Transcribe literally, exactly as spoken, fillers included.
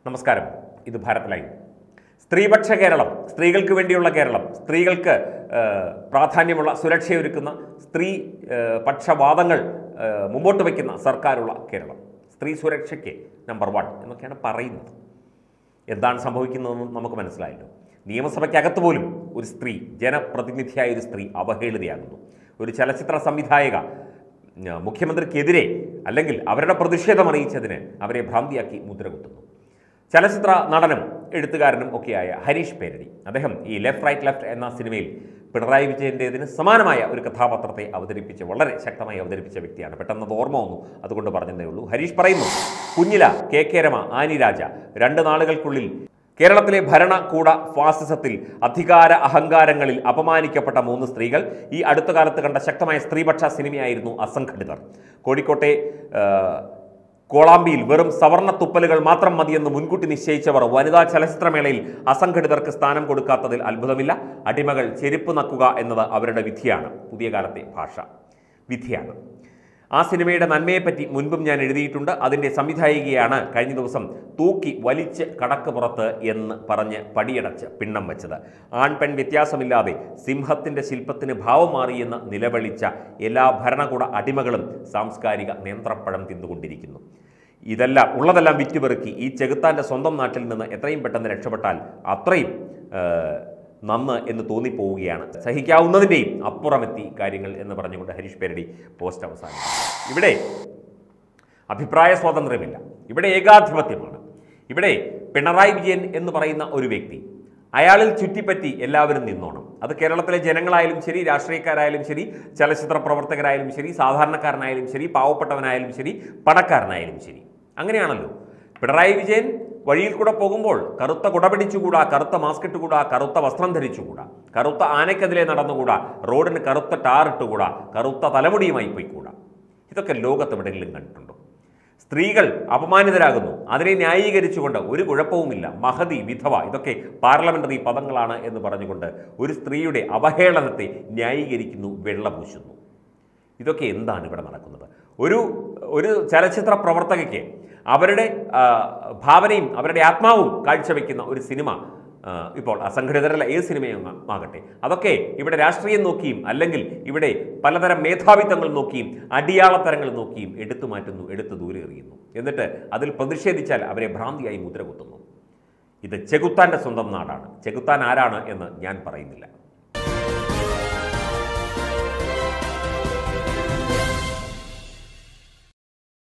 നമസ്കാരം, ഇത് ഭാരത് ലൈവ്. സ്ത്രീപക്ഷ കേരളം, സ്ത്രീകൾക്ക് വേണ്ടിയുള്ള കേരളം, സ്ത്രീകൾക്ക് പ്രാധാന്യമുള്ള സുരക്ഷയൊരുക്കുന്ന സ്ത്രീ പക്ഷവാദങ്ങൾ മുമ്പോട്ട് വയ്ക്കുന്ന സർക്കാരുള്ള കേരളം, സ്ത്രീ സുരക്ഷയ്ക്ക് നമ്പർ വൺ എന്നൊക്കെയാണ് പറയുന്നത്. എന്താണ് സംഭവിക്കുന്നതെന്ന് നമുക്ക് മനസ്സിലായല്ലോ. നിയമസഭയ്ക്കകത്ത് പോലും ഒരു സ്ത്രീ, ജനപ്രതിനിധിയായ ഒരു സ്ത്രീ അവഹേളിതയാകുന്നു. ഒരു ചലച്ചിത്ര സംവിധായക മുഖ്യമന്ത്രിക്കെതിരെ അല്ലെങ്കിൽ അവരുടെ പ്രതിഷേധം അറിയിച്ചതിന് അവരെ ഭ്രാന്തിയാക്കി മുദ്രകുത്തുന്നു. ചലച്ചിത്ര നടനും എഴുത്തുകാരനും ഒക്കെയായ ഹരീഷ് പേരടി, അദ്ദേഹം ഈ ലെഫ്റ്റ് റൈറ്റ് ലെഫ്റ്റ് എന്ന സിനിമയിൽ പിണറായി വിജയൻ്റേതിന് സമാനമായ ഒരു കഥാപാത്രത്തെ അവതരിപ്പിച്ച് വളരെ ശക്തമായി അവതരിപ്പിച്ച വ്യക്തിയാണ്. പെട്ടെന്ന് അത് ഓർമ്മ വന്നു, അതുകൊണ്ട് പറഞ്ഞതേ ഉള്ളൂ. ഹരീഷ് പറയുന്നു, കുഞ്ഞില, കെ കെ രമ, ആനി രാജ രണ്ട് നാളുകൾക്കുള്ളിൽ കേരളത്തിലെ ഭരണകൂട ഫാസിസത്തിൽ അധികാര അഹങ്കാരങ്ങളിൽ അപമാനിക്കപ്പെട്ട മൂന്ന് സ്ത്രീകൾ. ഈ അടുത്ത കാലത്ത് കണ്ട ശക്തമായ സ്ത്രീപക്ഷ സിനിമയായിരുന്നു അസംഘടിതർ. കോഴിക്കോട്ടെ കോളാമ്പിയിൽ വെറും സവർണ തുപ്പലുകൾ മാത്രം മതിയെന്ന് മുൻകൂട്ടി നിശ്ചയിച്ചവർ വനിതാ ചലച്ചിത്രമേളയിൽ അസംഘടിതർക്ക് സ്ഥാനം കൊടുക്കാത്തതിൽ അത്ഭുതമില്ല. അടിമകൾ ചെരുപ്പ് നക്കുക എന്നത് അവരുടെ വിധിയാണ്. പുതിയ കാലത്തെ ഭാഷ വിധിയാണ്. ആ സിനിമയുടെ നന്മയെപ്പറ്റി മുൻപും ഞാൻ എഴുതിയിട്ടുണ്ട്. അതിൻ്റെ സംവിധായികയാണ് കഴിഞ്ഞ ദിവസം തൂക്കി വലിച്ച് കടക്ക് പുറത്ത് എന്ന് പറഞ്ഞ് പടിയടച്ച് പിണ്ണം വെച്ചത്. ആൺ പെൺ വ്യത്യാസമില്ലാതെ സിംഹത്തിൻ്റെ ശില്പത്തിന് ഭാവം മാറിയെന്ന് നിലവിളിച്ച എല്ലാ ഭരണകൂട അടിമകളും സാംസ്കാരിക നേന്ത്രപ്പഴം തിന്നുകൊണ്ടിരിക്കുന്നു. ഇതെല്ലാം ഉള്ളതെല്ലാം വിറ്റുപെറുക്കി ഈ ചെകുത്താൻ്റെ സ്വന്തം നാട്ടിൽ നിന്ന് എത്രയും പെട്ടെന്ന് രക്ഷപ്പെട്ടാൽ അത്രയും നന്ന് എന്ന് തോന്നിപ്പോവുകയാണ്. സഹിക്കാവുന്നതിൻ്റെയും അപ്പുറമെത്തി കാര്യങ്ങൾ എന്ന് പറഞ്ഞുകൊണ്ട് ഹരീഷ് പേരടി പോസ്റ്റ് അവസാനിച്ചു. ഇവിടെ അഭിപ്രായ സ്വാതന്ത്ര്യമില്ല, ഇവിടെ ഏകാധിപത്യമാണ്. ഇവിടെ പിണറായി വിജയൻ എന്ന് പറയുന്ന ഒരു വ്യക്തി, അയാളിൽ ചുറ്റിപ്പറ്റി എല്ലാവരും നിന്നോണം. അത് കേരളത്തിലെ ജനങ്ങളായാലും ശരി, രാഷ്ട്രീയക്കാരായാലും ശരി, ചലച്ചിത്ര പ്രവർത്തകരായാലും ശരി, സാധാരണക്കാരനായാലും ശരി, പാവപ്പെട്ടവനായാലും ശരി, പണക്കാരനായാലും ശരി. അങ്ങനെയാണല്ലോ. പിണറായി വിജയൻ വഴിയിൽ കൂടെ പോകുമ്പോൾ കറുത്ത കുട പിടിച്ചുകൂടാ, കറുത്ത മാസ്ക് ഇട്ടുകൂടാ, കറുത്ത വസ്ത്രം ധരിച്ചുകൂടാ, കറുത്ത ആനയ്ക്കെതിരെ നടന്നുകൂടാ, റോഡിന് കറുത്ത ടാറിട്ടുകൂടാ, കറുത്ത തലമുടിയുമായി പോയിക്കൂടാ. ഇതൊക്കെ ലോകത്ത് എവിടെയെങ്കിലും കണ്ടിട്ടുണ്ടോ? സ്ത്രീകൾ അപമാനിതരാകുന്നു, അതിനെ ന്യായീകരിച്ചുകൊണ്ട് ഒരു കുഴപ്പവുമില്ല, മഹതി, വിധവ, ഇതൊക്കെ പാർലമെന്ററി പദങ്ങളാണ് എന്ന് പറഞ്ഞുകൊണ്ട് ഒരു സ്ത്രീയുടെ അവഹേളനത്തെ ന്യായീകരിക്കുന്നു, വെള്ളപൂശുന്നു. ഇതൊക്കെ എന്താണ് ഇവിടെ നടക്കുന്നത്? ഒരു ഒരു ചലച്ചിത്ര പ്രവർത്തകയ്ക്ക് അവരുടെ ഭാവനയും അവരുടെ ആത്മാവും കാഴ്ചവെക്കുന്ന ഒരു സിനിമ, ഇപ്പോൾ അസംഘടിതരല്ല ഏത് സിനിമയും ആകട്ടെ, അതൊക്കെ ഇവിടെ രാഷ്ട്രീയം നോക്കിയും അല്ലെങ്കിൽ ഇവിടെ പലതരം മേധാവിത്വങ്ങൾ നോക്കിയും അടിയാളത്തരങ്ങൾ നോക്കിയും എടുത്തു മാറ്റുന്നു, എടുത്തു ദൂരെ എറിയുന്നു. എന്നിട്ട് അതിൽ പ്രതിഷേധിച്ചാൽ അവരെ ഭ്രാന്തിയായി മുദ്രകുത്തുന്നു. ഇത് ചെകുത്താൻ്റെ സ്വന്തം നാടാണ്. ചെകുത്താൻ ആരാണ് എന്ന് ഞാൻ പറയുന്നില്ല.